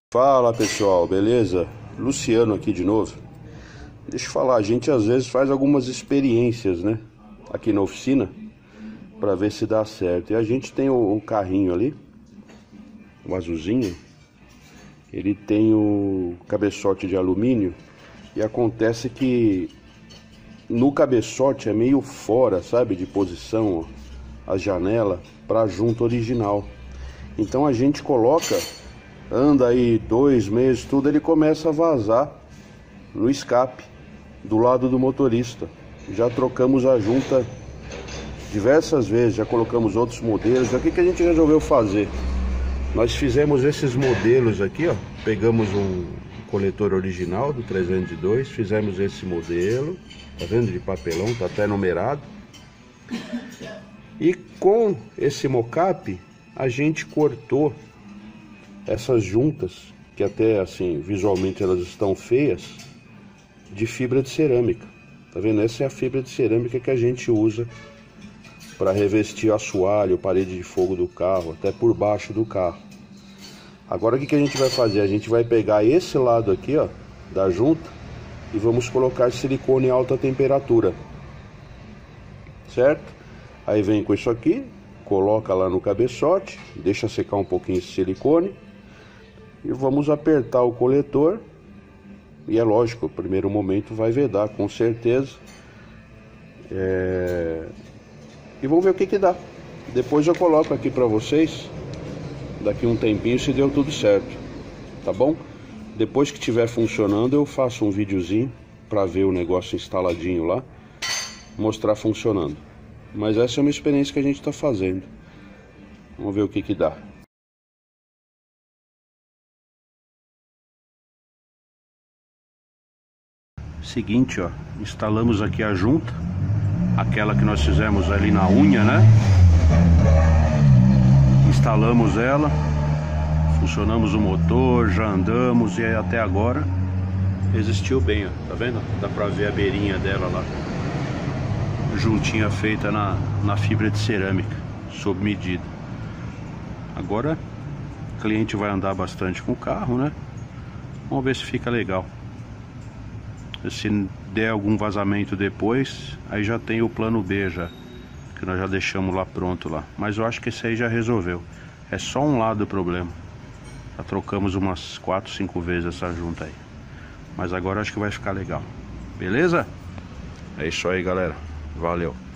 Fala pessoal, beleza? Luciano aqui de novo. Deixa eu falar, a gente às vezes faz algumas experiências, né? Aqui na oficina, pra ver se dá certo. E a gente tem o carrinho ali, o azulzinho. Ele tem o cabeçote de alumínio. E acontece que no cabeçote é meio fora, sabe? De posição, ó, a janela pra junta original. Então a gente coloca... Anda aí 2 meses, tudo, ele começa a vazar no escape do lado do motorista. Já trocamos a junta diversas vezes, já colocamos outros modelos. O que a gente resolveu fazer? Nós fizemos esses modelos aqui, ó. Pegamos um coletor original do 302, fizemos esse modelo, tá vendo, de papelão, tá até numerado. E com esse mocap a gente cortou essas juntas, que até assim visualmente elas estão feias, de fibra de cerâmica. Tá vendo? Essa é a fibra de cerâmica que a gente usa para revestir assoalho, parede de fogo do carro, até por baixo do carro. Agora o que a gente vai fazer? A gente vai pegar esse lado aqui, ó, da junta, e vamos colocar silicone em alta temperatura, certo? Aí vem com isso aqui, coloca lá no cabeçote, deixa secar um pouquinho esse silicone. E vamos apertar o coletor. E é lógico, o primeiro momento vai vedar, com certeza. E vamos ver o que dá. Depois eu coloco aqui pra vocês, daqui um tempinho, se deu tudo certo. Tá bom? Depois que estiver funcionando, eu faço um videozinho pra ver o negócio instaladinho lá, mostrar funcionando. Mas essa é uma experiência que a gente tá fazendo. Vamos ver o que dá. Seguinte, ó, instalamos aqui a junta, aquela que nós fizemos ali na unha, né? Instalamos ela, funcionamos o motor, já andamos e até agora resistiu bem, ó, tá vendo? Dá pra ver a beirinha dela lá, juntinha feita na fibra de cerâmica, sob medida. Agora o cliente vai andar bastante com o carro, né? Vamos ver se fica legal. Se der algum vazamento depois, aí já tem o plano B já, que nós já deixamos lá pronto lá. Mas eu acho que esse aí já resolveu. É só um lado do problema. Já trocamos umas 4, 5 vezes essa junta aí. Mas agora acho que vai ficar legal. Beleza? É isso aí, galera. Valeu.